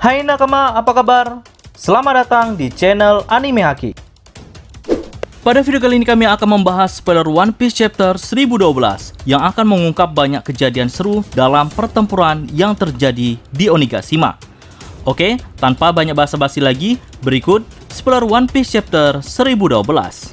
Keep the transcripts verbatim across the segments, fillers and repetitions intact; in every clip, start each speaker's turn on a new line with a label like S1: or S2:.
S1: Hai nakama, apa kabar? Selamat datang di channel Anime Haki. Pada video kali ini kami akan membahas spoiler One Piece chapter seribu dua belas yang akan mengungkap banyak kejadian seru dalam pertempuran yang terjadi di Onigashima. Oke, tanpa banyak basa-basi lagi, berikut spoiler One Piece chapter seribu dua belas.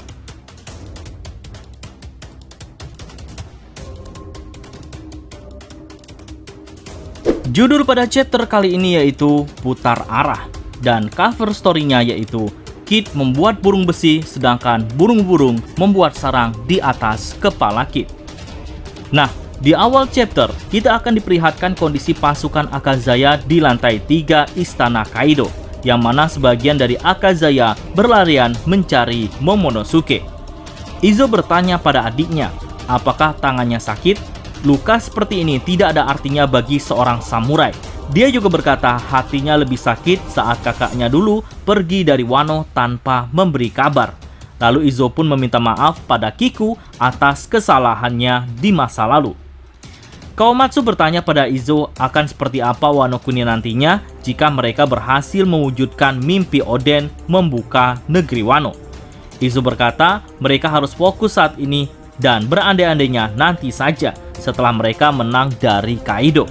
S1: Judul pada chapter kali ini yaitu Putar Arah, dan cover story-nya yaitu Kid membuat burung besi sedangkan burung-burung membuat sarang di atas kepala Kid. Nah, di awal chapter kita akan diperlihatkan kondisi pasukan Akazaya di lantai tiga Istana Kaido, yang mana sebagian dari Akazaya berlarian mencari Momonosuke. Izo bertanya pada adiknya, apakah tangannya sakit? Luka seperti ini tidak ada artinya bagi seorang samurai. Dia juga berkata hatinya lebih sakit saat kakaknya dulu pergi dari Wano tanpa memberi kabar. Lalu Izo pun meminta maaf pada Kiku atas kesalahannya di masa lalu. Kawamatsu bertanya pada Izo akan seperti apa Wano Kuni nantinya jika mereka berhasil mewujudkan mimpi Oden membuka negeri Wano. Izo berkata mereka harus fokus saat ini dan berandai-andainya nanti saja setelah mereka menang dari Kaido.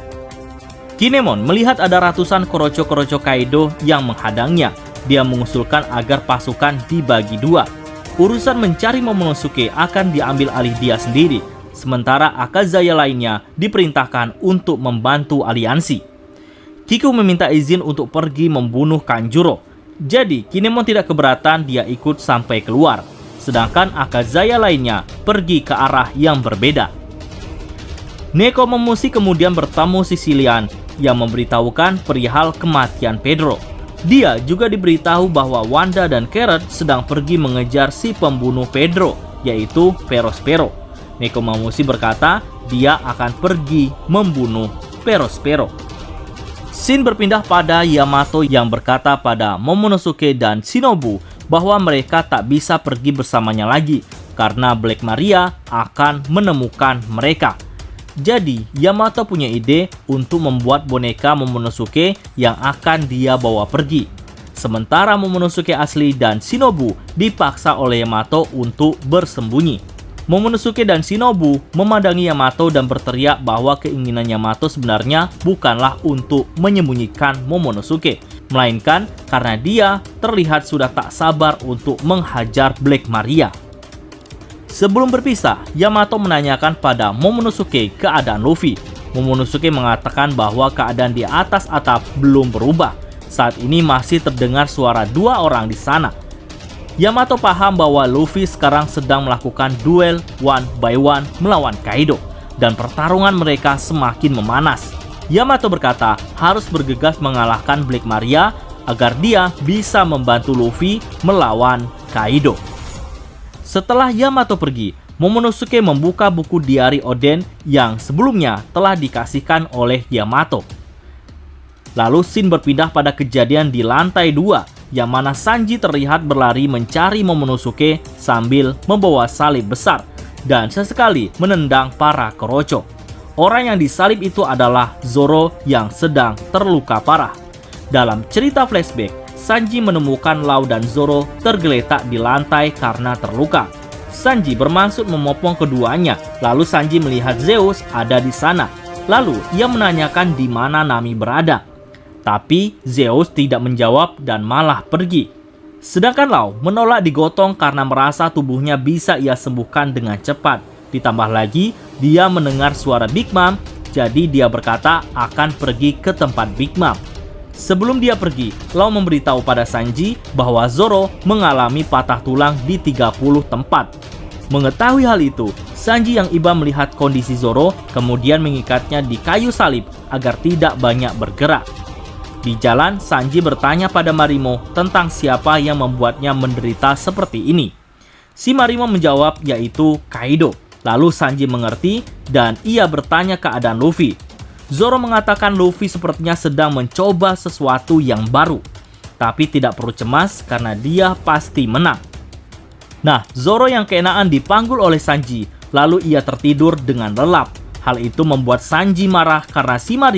S1: Kinemon melihat ada ratusan koroco-koroco Kaido yang menghadangnya. Dia mengusulkan agar pasukan dibagi dua. Urusan mencari Momonosuke akan diambil alih dia sendiri, sementara Akazaya lainnya diperintahkan untuk membantu aliansi. Kiku meminta izin untuk pergi membunuh Kanjuro. Jadi Kinemon tidak keberatan dia ikut sampai keluar, sedangkan Akazaya lainnya pergi ke arah yang berbeda. Nekomamushi kemudian bertemu Sicilian yang memberitahukan perihal kematian Pedro. Dia juga diberitahu bahwa Wanda dan Carrot sedang pergi mengejar si pembunuh Pedro, yaitu Perospero. Nekomamushi berkata dia akan pergi membunuh Perospero. Scene berpindah pada Yamato yang berkata pada Momonosuke dan Shinobu bahwa mereka tak bisa pergi bersamanya lagi karena Black Maria akan menemukan mereka. Jadi, Yamato punya ide untuk membuat boneka Momonosuke yang akan dia bawa pergi. Sementara Momonosuke asli dan Shinobu dipaksa oleh Yamato untuk bersembunyi. Momonosuke dan Shinobu memandangi Yamato dan berteriak bahwa keinginan Yamato sebenarnya bukanlah untuk menyembunyikan Momonosuke, melainkan karena dia terlihat sudah tak sabar untuk menghajar Black Maria. Sebelum berpisah, Yamato menanyakan pada Momonosuke keadaan Luffy. Momonosuke mengatakan bahwa keadaan di atas atap belum berubah. Saat ini masih terdengar suara dua orang di sana. Yamato paham bahwa Luffy sekarang sedang melakukan duel one by one melawan Kaido, dan pertarungan mereka semakin memanas. Yamato berkata harus bergegas mengalahkan Black Maria agar dia bisa membantu Luffy melawan Kaido. Setelah Yamato pergi, Momonosuke membuka buku diari Oden yang sebelumnya telah dikasihkan oleh Yamato. Lalu scene berpindah pada kejadian di lantai dua, yang mana Sanji terlihat berlari mencari Momonosuke sambil membawa salib besar dan sesekali menendang para koroco. Orang yang disalib itu adalah Zoro yang sedang terluka parah. Dalam cerita flashback, Sanji menemukan Law dan Zoro tergeletak di lantai karena terluka. Sanji bermaksud memopong keduanya, lalu Sanji melihat Zeus ada di sana. Lalu ia menanyakan di mana Nami berada. Tapi Zeus tidak menjawab dan malah pergi. Sedangkan Law menolak digotong karena merasa tubuhnya bisa ia sembuhkan dengan cepat. Ditambah lagi, dia mendengar suara Big Mom, jadi dia berkata akan pergi ke tempat Big Mom. Sebelum dia pergi, Law memberitahu pada Sanji bahwa Zoro mengalami patah tulang di tiga puluh tempat. Mengetahui hal itu, Sanji yang iba melihat kondisi Zoro, kemudian mengikatnya di kayu salib agar tidak banyak bergerak. Di jalan, Sanji bertanya pada Marimo tentang siapa yang membuatnya menderita seperti ini. Si Marimo menjawab yaitu Kaido. Lalu Sanji mengerti dan ia bertanya keadaan Luffy. Zoro mengatakan Luffy sepertinya sedang mencoba sesuatu yang baru, tapi tidak perlu cemas karena dia pasti menang. Nah, Zoro yang keenaan dipanggul oleh Sanji, lalu ia tertidur dengan lelap. Hal itu membuat Sanji marah karena si Marimo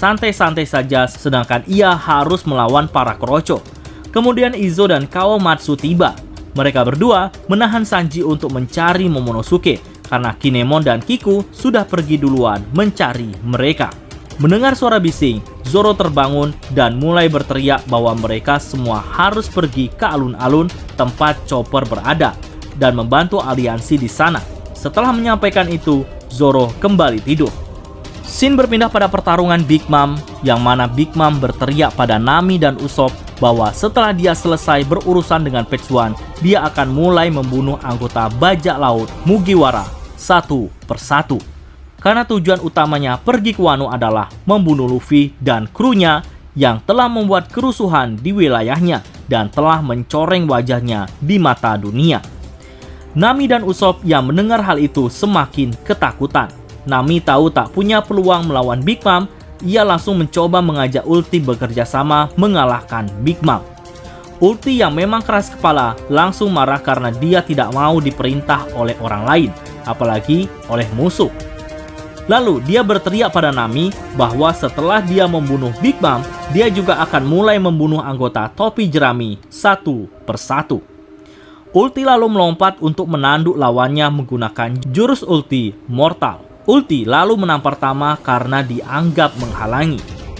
S1: santai-santai saja sedangkan ia harus melawan para Kuroco. Kemudian Izo dan Kawamatsu tiba. Mereka berdua menahan Sanji untuk mencari Momonosuke karena Kinemon dan Kiku sudah pergi duluan mencari mereka. Mendengar suara bising, Zoro terbangun dan mulai berteriak bahwa mereka semua harus pergi ke alun-alun tempat Chopper berada dan membantu aliansi di sana. Setelah menyampaikan itu, Zoro kembali tidur. Scene berpindah pada pertarungan Big Mom, yang mana Big Mom berteriak pada Nami dan Usopp bahwa setelah dia selesai berurusan dengan Petsuan, dia akan mulai membunuh anggota bajak laut Mugiwara satu persatu. Karena tujuan utamanya pergi ke Wano adalah membunuh Luffy dan krunya yang telah membuat kerusuhan di wilayahnya dan telah mencoreng wajahnya di mata dunia. Nami dan Usopp yang mendengar hal itu semakin ketakutan. Nami tahu tak punya peluang melawan Big Mom, ia langsung mencoba mengajak Ulti bekerja sama mengalahkan Big Mom. Ulti yang memang keras kepala langsung marah karena dia tidak mau diperintah oleh orang lain, apalagi oleh musuh. Lalu dia berteriak pada Nami bahwa setelah dia membunuh Big Mom, dia juga akan mulai membunuh anggota topi jerami satu persatu. Ulti lalu melompat untuk menanduk lawannya menggunakan jurus ulti mortal. Ulti lalu menang pertama karena dianggap menghalangi.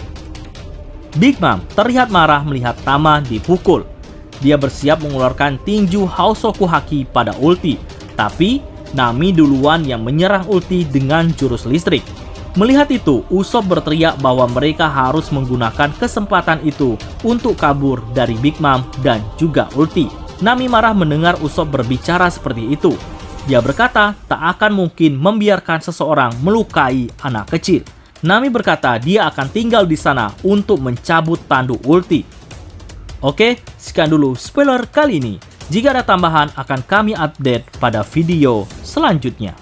S1: Big Mom terlihat marah melihat Tama dipukul. Dia bersiap mengeluarkan tinju Hausoku Haki pada Ulti, tapi Nami duluan yang menyerang Ulti dengan jurus listrik. Melihat itu, Usopp berteriak bahwa mereka harus menggunakan kesempatan itu untuk kabur dari Big Mom dan juga Ulti. Nami marah mendengar Usopp berbicara seperti itu. Dia berkata tak akan mungkin membiarkan seseorang melukai anak kecil. Nami berkata dia akan tinggal di sana untuk mencabut tanduk Ulti. Oke, sekian dulu spoiler kali ini. Jika ada tambahan akan kami update pada video selanjutnya.